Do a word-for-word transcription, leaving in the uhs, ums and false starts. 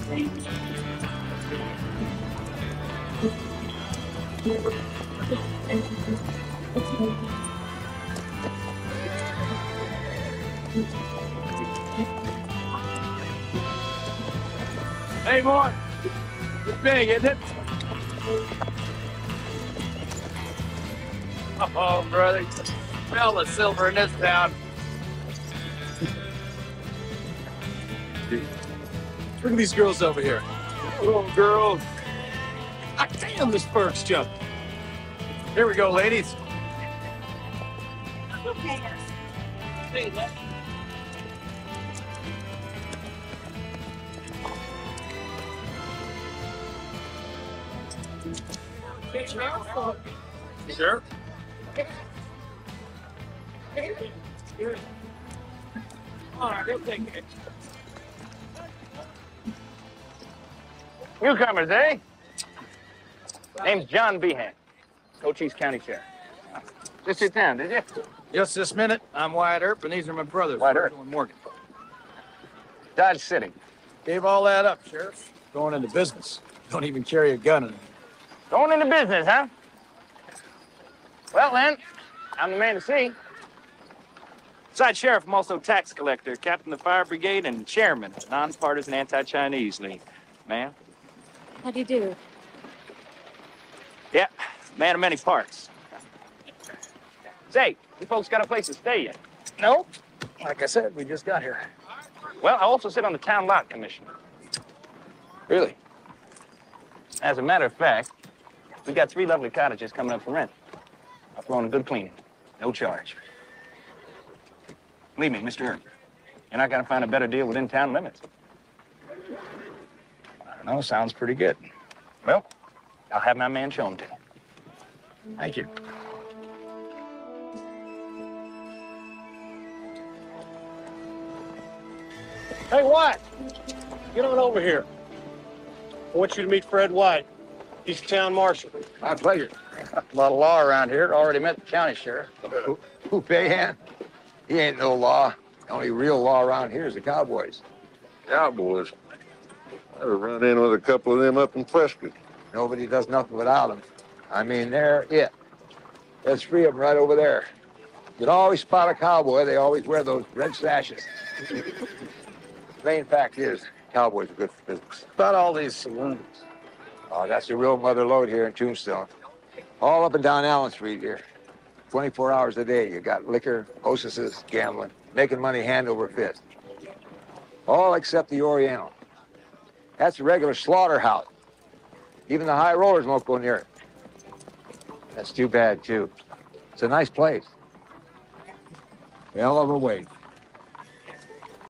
Hey, boy. It's big, isn't it? Oh, brother. Smell the silver in this town. Look at these girls over here. Little girls. Ah, damn, this bird's jumped. Here we go, ladies. Okay. Hey, that. Sure. All right, we'll take it. Newcomers, eh? Name's John Behan, Cochise County Sheriff. Just sit down, did you? Just this minute. I'm Wyatt Earp, and these are my brothers, Wyatt Earp. Virgil and Morgan. Dodge City. Gave all that up, Sheriff. Going into business. Don't even carry a gun anymore. Going into business, huh? Well, then, I'm the man to see. Besides Sheriff, I'm also tax collector, captain of the fire brigade, and chairman of the nonpartisan anti-Chinese league. Ma'am? How do you do? Yeah, man of many parts. Say, you folks got a place to stay yet? No. Like I said, we just got here. Well, I also sit on the town lot commission. Really? As a matter of fact, we got three lovely cottages coming up for rent. I've thrown a good cleaning, no charge. Believe me, Mister Earp, you're not gonna find a better deal within town limits. I don't know, sounds pretty good. Well, I'll have my man show them to you. Thank you. Hey, White, get on over here. I want you to meet Fred White. He's the town marshal. My pleasure. A lot of law around here. Already met the county sheriff. Who, who Behan? He ain't no law. The only real law around here is the cowboys. Cowboys? I've run in with a couple of them up in Prescott. Nobody does nothing without them. I mean, they're it. There's three of them right over there. You'd always spot a cowboy. They always wear those red sashes. Main fact is, cowboys are good for business. About all these saloons. Oh, that's the real mother lode here in Tombstone. All up and down Allen Street here. twenty-four hours a day. You got liquor, hostesses, gambling, making money hand over fist. All except the Oriental. That's a regular slaughterhouse. Even the high rollers won't go near it. That's too bad, too. It's a nice place. Hell of a wait.